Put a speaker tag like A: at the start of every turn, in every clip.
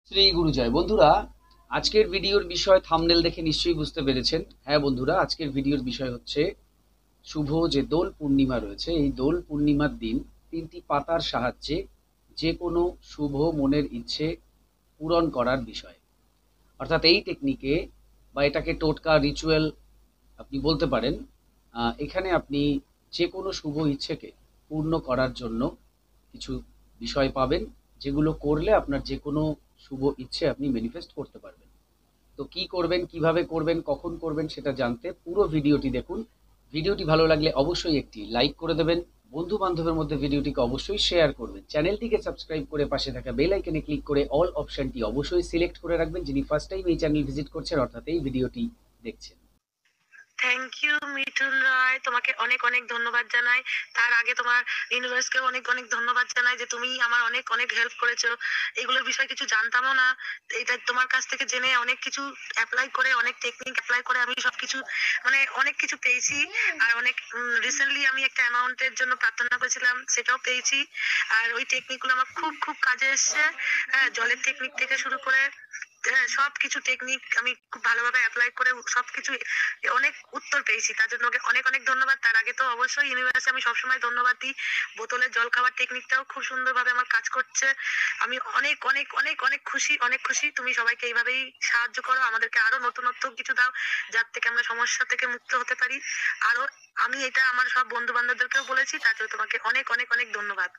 A: শ্রী গুরু জয়। বন্ধুরা, আজকের ভিডিওর বিষয় থাম্বনেল দেখে নিশ্চয়ই বুঝতে পেরেছেন। হ্যাঁ বন্ধুরা, আজকের ভিডিওর বিষয় হচ্ছে শুভ যে দোল পূর্ণিমা রয়েছে, এই দোল পূর্ণিমার দিন ৩টি পাতার সাহায্যে যে কোনো শুভ মনের ইচ্ছে পূরণ করার বিষয়। অর্থাৎ এই টেকনিকে বা এটাকে টোটকা রিচুয়াল আপনি বলতে পারেন। এখানে আপনি যে কোনো শুভ ইচ্ছেকে পূর্ণ করার জন্য কিছু বিষয় পাবেন, যেগুলো করলে আপনার যে কোনো শুভ ইচ্ছে আপনি ম্যানিফেস্ট করতে পারবেন। তো কি করবেন, কিভাবে করবেন, কখন করবেন সেটা জানতে পুরো ভিডিওটি দেখুন। ভিডিওটি ভালো লাগলে অবশ্যই একটি লাইক করে দেবেন, বন্ধু বান্ধবের মধ্যে ভিডিওটিকে অবশ্যই শেয়ার করবেন, চ্যানেলটিকে সাবস্ক্রাইব করে পাশে থাকা বেল আইকনে ক্লিক করে অল অপশনটি অবশ্যই সিলেক্ট করে রাখবেন, যিনি ফার্স্ট টাইম এই চ্যানেল ভিজিট করছেন অর্থাৎ এই ভিডিওটি দেখছেন।
B: থ্যাংক ইউ মিঠুন রায়, তোমাকে অনেক অনেক ধন্যবাদ জানাই। তার আগে তোমার ইউনিভার্সকেও অনেক অনেক ধন্যবাদ জানাই যে তুমি আমার অনেক অনেক হেল্প করেছো। এগুলোর বিষয়ে কিছু জানতামও না, এটা তোমার কাছ থেকে জেনে অনেক কিছু অ্যাপ্লাই করে, অনেক টেকনিক অ্যাপ্লাই করে আমি সবকিছু মানে অনেক কিছু পেয়েছি। আর অনেক রিসেন্টলি আমি একটা অ্যামাউন্টের জন্য প্রার্থনা করেছিলাম, সেটাও পেয়েছি। আর ওই টেকনিকগুলো আমার খুব খুব কাজে এসছে। হ্যাঁ, জলের টেকনিক থেকে শুরু করে সবকিছু টেকনিক আমি খুব ভালোভাবে অ্যাপ্লাই করে সবকিছু অনেক উত্তর পেয়েছি। তার জন্য ওকে অনেক অনেক ধন্যবাদ। তার আগে তো অবশ্যই ইউনিভার্সে আমি সবসময় ধন্যবাদ দিই। বোতলের জল খাবার টেকনিকটাও খুব সুন্দরভাবে আমার কাজ করছে। আমি অনেক অনেক অনেক অনেক খুশি, অনেক খুশি। তুমি সবাইকে এইভাবেই সাহায্য করো, আমাদেরকে আরো নতুনত্ব কিছু দাও যার থেকে আমরা সমস্যা থেকে মুক্ত হতে পারি। আরো আমি এটা আমার সব বন্ধু বান্ধবদেরকেও বলেছি, তার জন্য তোমাকে অনেক অনেক অনেক ধন্যবাদ।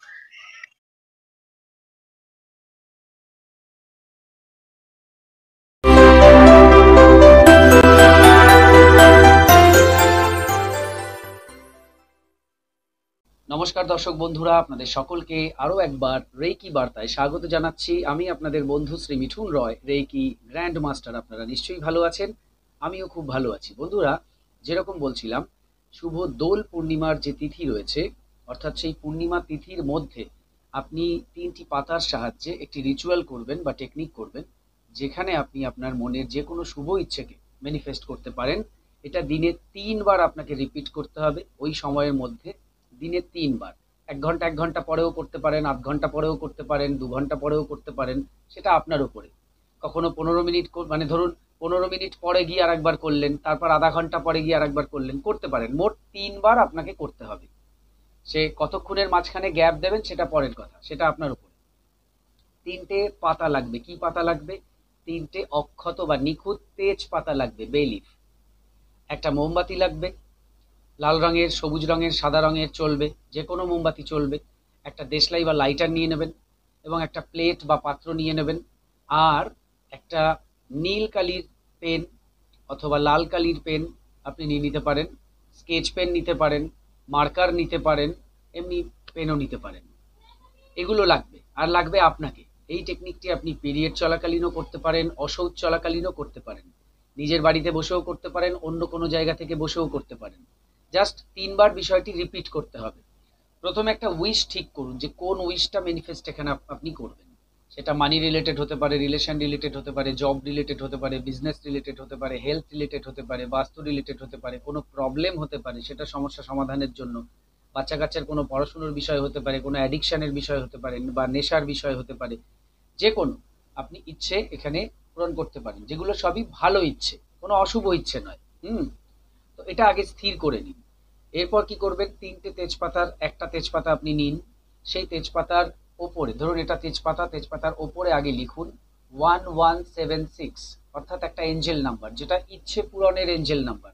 A: নমস্কার দর্শক বন্ধুরা, আপনাদের সকলকে আরও একবার রেইকি বার্তায় স্বাগত জানাচ্ছি। আমি আপনাদের বন্ধু Shri Mithun Roy, reiki grand master. আপনারা নিশ্চয়ই ভালো আছেন, আমিও খুব ভালো আছি। বন্ধুরা, যেরকম বলছিলাম, শুভ দোল পূর্ণিমার যে তিথি রয়েছে, অর্থাৎ সেই পূর্ণিমা তিথির মধ্যে আপনি 3টি পাতার সাহায্যে একটি রিচুয়াল করবেন বা টেকনিক করবেন, যেখানে আপনি আপনার মনের যে কোনো শুভ ইচ্ছেকে ম্যানিফেস্ট করতে পারেন। এটা দিনে 3বার আপনাকে রিপিট করতে হবে ওই সময়ের মধ্যে, দিনে 3বার। 1 ঘন্টা পরেও করতে পারেন, আধ ঘন্টা পরেও করতে পারেন, 2 ঘন্টা পরেও করতে পারেন, সেটা আপনার উপরে। কখনো 15 মিনিট মানে ধরুন 15 মিনিট পরে গিয়ে আর একবার করলেন, তারপর আধা ঘন্টা পরে গিয়ে আর একবার করলেন, করতে পারেন। মোট 3বার আপনাকে করতে হবে। সে কতক্ষণের মাঝখানে গ্যাপ দেবেন সেটা পরের কথা, সেটা আপনার উপরে। 3টে পাতা লাগবে। কি পাতা লাগবে? 3টে অক্ষত বা নিখুঁত তেজ পাতা লাগবে, বে লিফ। একটা মোমবাতি লাগবে, লাল রঙের, সবুজ রঙের, সাদা রঙের চলবে, যে কোনো মোমবাতি চলবে। একটা দেশলাই বা লাইটার নিয়ে নেবেন এবং একটা প্লেট বা পাত্র নিয়ে নেবেন। আর একটা নীল কালির পেন অথবা লাল কালির পেন আপনি নিয়ে নিতে পারেন, স্কেচ পেন নিতে পারেন, মার্কার নিতে পারেন, এমনি পেনও নিতে পারেন। এগুলো লাগবে। আর লাগবে আপনাকে। এই টেকনিকটি আপনি পিরিয়ড চলাকালীনও করতে পারেন, অশৌচ চলাকালীনও করতে পারেন, নিজের বাড়িতে বসেও করতে পারেন, অন্য কোনো জায়গা থেকে বসেও করতে পারেন। জাস্ট 3বার বিষয়টি রিপিট করতে হবে। প্রথমে একটা উইশ ঠিক করুন যে কোন উইশটা ম্যানিফেস্ট এখানে আপনি করবেন। সেটা মানি রিলেটেড হতে পারে, রিলেশন রিলেটেড হতে পারে, জব রিলেটেড হতে পারে, বিজনেস রিলেটেড হতে পারে, হেলথ রিলেটেড হতে পারে, বাস্তু রিলেটেড হতে পারে, কোনো প্রবলেম হতে পারে, সেটা সমস্যা সমাধানের জন্য, বাচ্চা কাচ্চার কোনো পড়াশুনোর বিষয় হতে পারে, কোনো অ্যাডিকশানের বিষয় হতে পারে, বা নেশার বিষয় হতে পারে। যে কোনো আপনি ইচ্ছে এখানে পূরণ করতে পারেন, যেগুলো সবই ভালো ইচ্ছে, কোনো অশুভ ইচ্ছে নয়। তো এটা আগে স্থির করে নিন। এরপর কি করবেন? 3টে তেজপাতার একটা তেজপাতা আপনি নিন। সেই তেজপাতার ওপরে, ধরুন এটা তেজপাতা, তেজপাতার ওপরে আগে লিখুন 1176, অর্থাৎ একটা এঞ্জেল নাম্বার, যেটা ইচ্ছে পূরণের এঞ্জেল নাম্বার।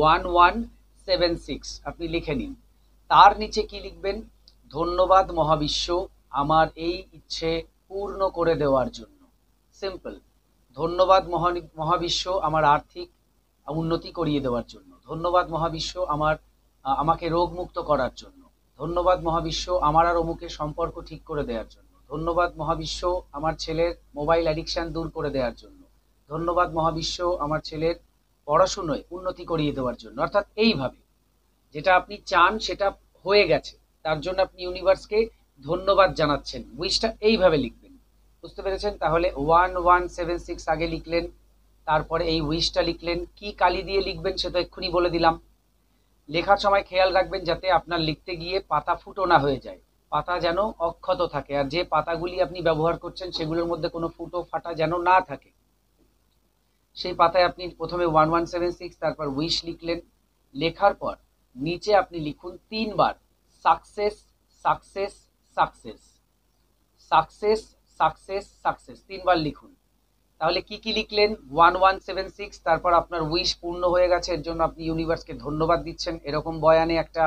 A: 1176 আপনি লিখে নিন। তার নিচে কি লিখবেন? ধন্যবাদ মহাবিশ্ব আমার এই ইচ্ছে পূর্ণ করে দেওয়ার জন্য। সিম্পল। ধন্যবাদ মহাবিশ্ব আমার আর্থিক উন্নতি করিয়ে দেওয়ার জন্য। ধন্যবাদ মহাবিশ্ব আমাকে রোগমুক্ত করার জন্য। ধন্যবাদ মহাবিশ্ব আমার আর অমুকের সম্পর্ক ঠিক করে দেওয়ার জন্য। ধন্যবাদ মহাবিশ্ব আমার ছেলের মোবাইল অ্যাডিকশন দূর করে দেওয়ার জন্য। ধন্যবাদ মহাবিশ্ব আমার ছেলের পড়াশুনোয় উন্নতি করিয়ে দেওয়ার জন্য। অর্থাৎ এইভাবে যেটা আপনি চান সেটা হয়ে গেছে, তার জন্য আপনি ইউনিভার্সকে ধন্যবাদ জানাচ্ছেন। উইশটা এইভাবে লিখবেন। বুঝতে পেরেছেন? তাহলে 1176 আগে লিখলেন, তারপরে এই উইশটা লিখলেন। কি কালি দিয়ে লিখবেন সে তো এক্ষুনি বলে দিলাম। লেখার সময় খেয়াল রাখবেন যাতে আপনার লিখতে গিয়ে পাতা ফুটো না হয়ে যায়। পাতা যেন অক্ষত থাকে, আর যে পাতাগুলি আপনি ব্যবহার করছেন সেগুলোর মধ্যে কোনো ফুটো ফাটা যেন না থাকে। সেই পাতায় আপনি প্রথমে 1176, তারপর উইশ লিখলেন। লেখার পর নিচে আপনি লিখুন 3 বার success success success success success success, 3 বার লিখুন। তাহলে কি কি লিখলেন? 1176, তারপর আপনার উইশ পূর্ণ হয়ে গেছে, এর জন্য আপনি ইউনিভার্সকে ধন্যবাদ দিচ্ছেন, এরকম বয়ানে একটা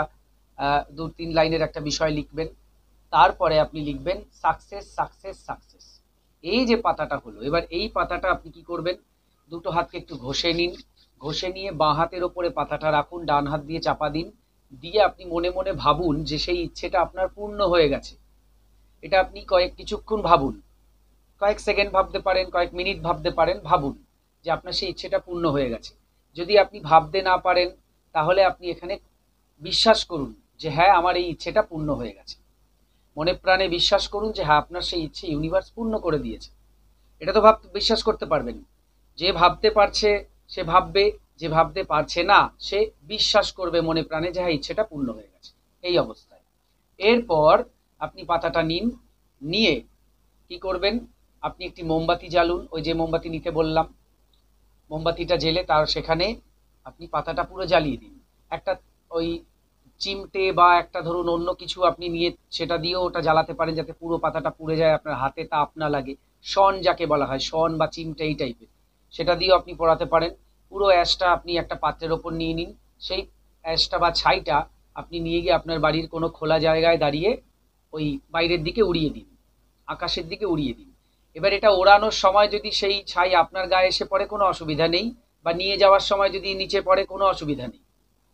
A: 2-3 লাইনের একটা বিষয় লিখবেন। তারপরে আপনি লিখবেন সাকসেস সাকসেস সাকসেস। এই যে পাতাটা হলো, এবার এই পাতাটা আপনি কি করবেন? দুটো হাতকে একটু ঘষে নিন, ঘষে নিয়ে বাঁ হাতের ওপরে পাতাটা রাখুন, ডান হাত দিয়ে চাপা দিন, দিয়ে আপনি মনে মনে ভাবুন যে সেই ইচ্ছেটা আপনার পূর্ণ হয়ে গেছে। এটা আপনি কিছুক্ষণ ভাবুন, কয়েক সেকেন্ড ভাবতে পারেন, কয়েক মিনিট ভাবতে পারেন, ভাবুন যে আপনার সেই ইচ্ছেটা পূর্ণ হয়ে গেছে। যদি আপনি ভাবতে না পারেন তাহলে আপনি এখানে বিশ্বাস করুন যে হ্যাঁ, আমার এই ইচ্ছেটা পূর্ণ হয়ে গেছে। মনে প্রাণে বিশ্বাস করুন যে হ্যাঁ, আপনার সেই ইচ্ছে ইউনিভার্স পূর্ণ করে দিয়েছে। এটা তো বিশ্বাস করতে পারবেন। যে ভাবতে পারছে সে ভাববে, যে ভাবতে পারছে না সে বিশ্বাস করবে মনে প্রাণে যে হ্যাঁ, ইচ্ছেটা পূর্ণ হয়ে গেছে। এই অবস্থায় এরপর আপনি পাতাটা নিন, নিয়ে কি করবেন? আপনি একটি মোমবাতি জ্বালুন, ওই যে মোমবাতি নিতে বললাম, মোমবাতিটা জেলে তার সেখানে আপনি পাতাটা পুরো জ্বালিয়ে দিন। একটা ওই চিমটে বা একটা ধরুন অন্য কিছু আপনি নিয়ে সেটা দিয়েও ওটা জ্বালাতে পারেন, যাতে পুরো পাতাটা পুড়ে যায়, আপনার হাতে তাপ না লাগে। শন যাকে বলা হয়, শন বা চিমটে এই টাইপের, সেটা দিয়েও আপনি পোড়াতে পারেন। পুরো অ্যাশটা আপনি একটা পাত্রের ওপর নিয়ে নিন, সেই অ্যাশটা বা ছাইটা আপনি নিয়ে গিয়ে আপনার বাড়ির কোনো খোলা জায়গায় দাঁড়িয়ে ওই বাইরের দিকে উড়িয়ে দিন, আকাশের দিকে উড়িয়ে দিন। এবার এটা ওড়ানোর সময় যদি সেই ছাই আপনার গায়ে এসে পড়ে কোনো অসুবিধা নেই, বা নিয়ে যাওয়ার সময় যদি নিচে পড়ে কোনো অসুবিধা নেই,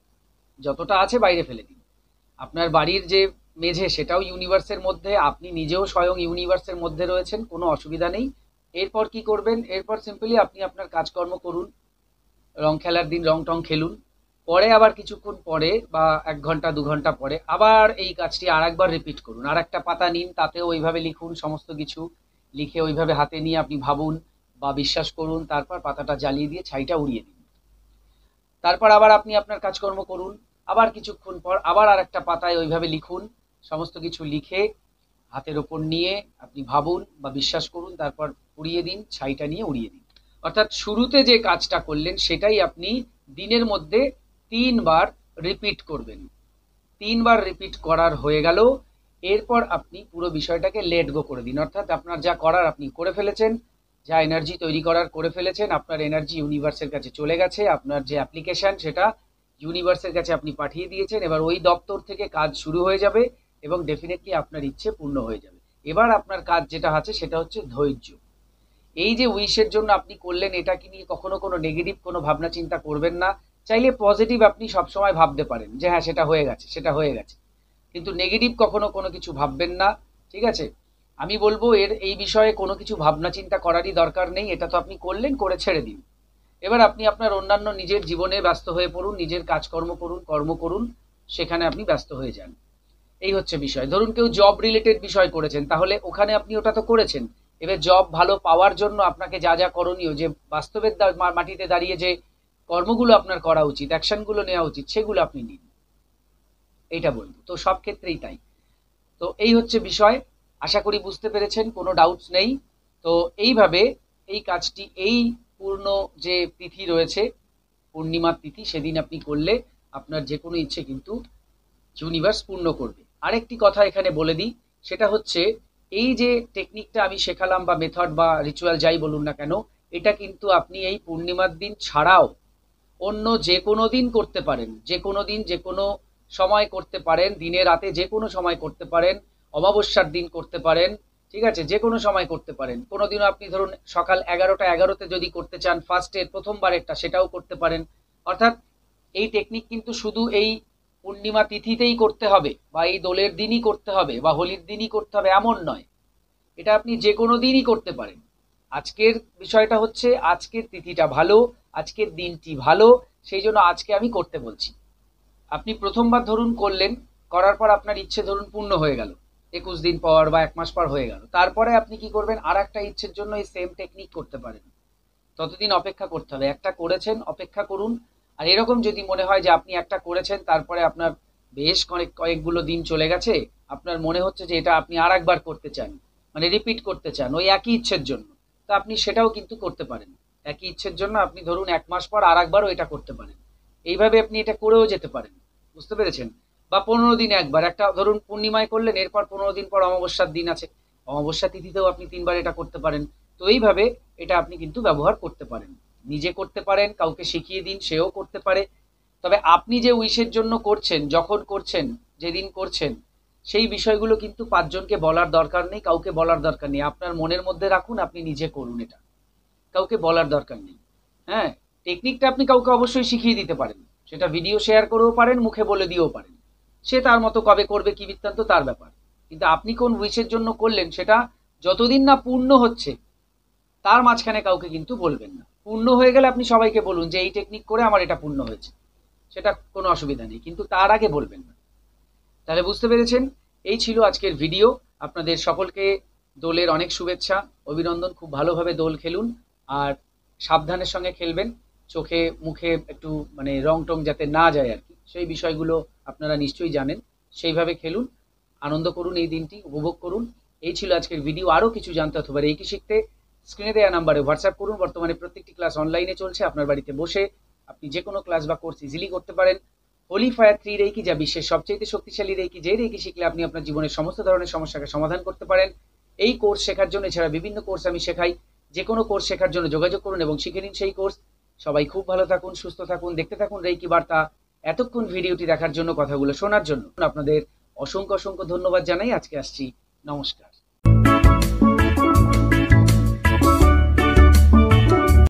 A: যতটা আছে বাইরে ফেলে দিন। আপনার বাড়ির যে মেঝে সেটাও ইউনিভার্সের মধ্যে, আপনি নিজেও স্বয়ং ইউনিভার্সের মধ্যে রয়েছেন, কোনো অসুবিধা নেই। এরপর কি করবেন? এরপর সিম্পলি আপনি আপনার কাজকর্ম করুন, রং খেলার দিন রং টং খেলুন। পরে আবার কিছুক্ষণ পরে বা 1 ঘন্টা 2 ঘন্টা পরে আবার এই কাজটি আর একবার রিপিট করুন। আর একটা পাতা নিন, তাতেও ওইভাবে লিখুন, সমস্ত কিছু লিখে ওইভাবে হাতে নিয়ে আপনি ভাবুন বা বিশ্বাস করুন, তারপর পাতাটা জ্বালিয়ে দিয়ে ছাইটা উড়িয়ে দিন। তারপর আবার আপনি আপনার কাজকর্ম করুন, আবার কিছুক্ষণ পর আবার আর একটা পাতায় ওইভাবে লিখুন, সমস্ত কিছু লিখে হাতের ওপর নিয়ে আপনি ভাবুন বা বিশ্বাস করুন, তারপর উড়িয়ে দিন, ছাইটা নিয়ে উড়িয়ে দিন। অর্থাৎ শুরুতে যে কাজটা করলেন সেটাই আপনি দিনের মধ্যে 3 বার রিপিট করবেন। 3 বার রিপিট করার হয়ে গেল, এরপর আপনি পুরো বিষয়টাকে লেট গো করে দিন। অর্থাৎ আপনার যা করার আপনি করে ফেলেছেন, যা এনার্জি তৈরি করার করে ফেলেছেন, আপনার এনার্জি ইউনিভার্সের কাছে চলে গেছে, আপনার যে অ্যাপ্লিকেশন সেটা ইউনিভার্সের কাছে আপনি পাঠিয়ে দিয়েছেন। এবার ওই দপ্তর থেকে কাজ শুরু হয়ে যাবে এবং ডেফিনেটলি আপনার ইচ্ছে পূর্ণ হয়ে যাবে। এবার আপনার কাজ যেটা আছে সেটা হচ্ছে ধৈর্য। এই যে উইশের জন্য আপনি করলেন, এটাকে নিয়ে কখনো কোনো নেগেটিভ কোনো ভাবনা চিন্তা করবেন না। চাইলে পজিটিভ আপনি সবসময় ভাবতে পারেন যে হ্যাঁ, সেটা হয়ে গেছে, সেটা হয়ে গেছে, কিন্তু নেগেটিভ কখনো কোনো কিছু ভাববেন না। ঠিক আছে? আমি বলবো এই বিষয়ে কোনো কিছু ভাবনা চিন্তা করারই দরকার নেই। এটা তো আপনি করলেন, করে ছেড়ে দিন। এবার আপনি আপনার অন্যান্য নিজের জীবনে ব্যস্ত হয়ে পড়ুন, নিজের কাজকর্ম করুন, কর্ম করুন, সেখানে আপনি ব্যস্ত হয়ে যান। এই হচ্ছে বিষয়। ধরুন কেউ জব রিলেটেড বিষয় করেছেন, তাহলে ওখানে আপনি ওটা তো করেছেন। এবার জব ভালো পাওয়ার জন্য আপনাকে যা যা করণীয়, যে বাস্তবের মাটিতে দাঁড়িয়ে যে কর্মগুলো আপনার করা উচিত, অ্যাকশনগুলো নেওয়া উচিত, সেগুলো আপনি নিন। এইটা বলবো। তো সব ক্ষেত্রেই তাই। তো এই হচ্ছে বিষয়। আশা করি বুঝতে পেরেছেন, কোনো ডাউটস নেই। তো এইভাবে এই কাজটি এই পূর্ণ যে তিথি রয়েছে, পূর্ণিমার তিথি, সেদিন আপনি করলে আপনার যে কোনো ইচ্ছে কিন্তু ইউনিভার্স পূর্ণ করবে। আরেকটি কথা এখানে বলে দিই, সেটা হচ্ছে এই যে টেকনিকটা আমি শেখালাম বা মেথড বা রিচুয়াল যাই বলুন না কেন, এটা কিন্তু আপনি এই পূর্ণিমার দিন ছাড়াও অন্য যে কোনো দিন করতে পারেন। যে কোনো দিন যে কোনো সময় করতে পারেন, দিনে রাতে যে কোনো সময় করতে পারেন, অমাবস্যার দিন করতে পারেন। ঠিক আছে? যে কোনো সময় করতে পারেন। কোনো দিনও আপনি ধরুন সকাল 11টা 11তে যদি করতে চান, ফার্স্টের প্রথমবারেরটা, সেটাও করতে পারেন। অর্থাৎ এই টেকনিক কিন্তু শুধু এই পূর্ণিমা তিথিতেই করতে হবে বা এই দোলের দিনই করতে হবে বা হোলির দিনই করতে হবে এমন নয়। এটা আপনি যে কোনো দিনই করতে পারেন। আজকের বিষয়টা হচ্ছে আজকের তিথিটা ভালো, আজকের দিনটি ভালো, সেই জন্য আজকে আমি করতে বলছি। আপনি প্রথমবার ধরুন করলেন, করার পর আপনার ইচ্ছে ধরুন পূর্ণ হয়ে গেল, 21 দিন পর বা 1 মাস পর হয়ে গেল, তারপরে আপনি কি করবেন? আর একটা ইচ্ছের জন্য এই সেম টেকনিক করতে পারেন। ততদিন অপেক্ষা করতে হবে। একটা করেছেন, অপেক্ষা করুন। আর এরকম যদি মনে হয় যে আপনি একটা করেছেন, তারপরে আপনার বেশ কয়েকগুলো দিন চলে গেছে, আপনার মনে হচ্ছে যে এটা আপনি আর একবার করতে চান, মানে রিপিট করতে চান ওই একই ইচ্ছের জন্য, তো আপনি সেটাও কিন্তু করতে পারেন। একই ইচ্ছের জন্য আপনি ধরুন 1 মাস পর আর একবারও এটা করতে পারেন। এইভাবে আপনি এটা করেও যেতে পারেন, বুঝতে পেরেছেন? বা 15 দিনে একবার, একটা ধরুন পূর্ণিমায় করলেন, এরপর 15 দিন পর অমাবস্যার দিন আছে, অমাবস্যা তিথিতেও আপনি 3বার এটা করতে পারেন। তো এইভাবে এটা আপনি কিন্তু ব্যবহার করতে পারেন, নিজে করতে পারেন, কাউকে শিখিয়ে দিন, সেও করতে পারে। তবে আপনি যে উইশের জন্য করছেন, যখন করছেন, যেদিন করছেন, সেই বিষয়গুলো কিন্তু 5জনকে বলার দরকার নেই, কাউকে বলার দরকার নেই। আপনার মনের মধ্যে রাখুন, আপনি নিজে করুন এটা, কাউকে বলার দরকার নেই। হ্যাঁ, টেকনিকটা আপনি কাউকে অবশ্যই শিখিয়ে দিতে পারেন, সেটা ভিডিও শেয়ার করেও পারেন, মুখে বলে দিয়েও পারেন, সে তার মতো কবে করবে কি বৃত্তান্ত তার ব্যাপার। কিন্তু আপনি কোন উইশের জন্য করলেন সেটা যতদিন না পূর্ণ হচ্ছে তার মাঝখানে কাউকে কিন্তু বলবেন না। পূর্ণ হয়ে গেলে আপনি সবাইকে বলুন যে এই টেকনিক করে আমার এটা পূর্ণ হয়েছে, সেটা কোনো অসুবিধা নেই, কিন্তু তার আগে বলবেন না। তাহলে বুঝতে পেরেছেন? এই ছিল আজকের ভিডিও। আপনাদের সকলকে দোলের অনেক শুভেচ্ছা, অভিনন্দন। খুব ভালোভাবে দোল খেলুন, আর সাবধানের সঙ্গে খেলবেন, চোখে মুখে একটু মানে রং টং যাতে না যায় আর কি, সেই বিষয়গুলো আপনারা নিশ্চয়ই জানেন। সেইভাবে খেলুন, আনন্দ করুন, এই দিনটি উপভোগ করুন। এই ছিল আজকের ভিডিও। আরও কিছু জানতে অথবা রেকি শিখতে স্ক্রিনে দেওয়া নাম্বারে হোয়াটসঅ্যাপ করুন। বর্তমানে প্রত্যেকটি ক্লাস অনলাইনে চলছে, আপনার বাড়িতে বসে আপনি যে কোনো ক্লাস বা কোর্স ইজিলি করতে পারেন। হোলি ফায়ার 3 রেকি, যা বিশ্বের সবচেয়ে শক্তিশালী রেকি, যে রেকি শিখলে আপনি আপনার জীবনের সমস্ত ধরনের সমস্যাকে সমাধান করতে পারেন। এই কোর্স শেখার জন্য, এছাড়া বিভিন্ন কোর্স আমি শেখাই, যে কোনো কোর্স শেখার জন্য যোগাযোগ করুন এবং শিখে নিন সেই কোর্স। সবাই খুব ভালো থাকুন, সুস্থ থাকুন, দেখতে থাকুন রেকি বার্তা। এতক্ষণ ভিডিওটি দেখার জন্য, কথাগুলো শোনার জন্য আপনাদের অসংখ্য অসংখ্য ধন্যবাদ জানাই। আজকে আসছি, নমস্কার।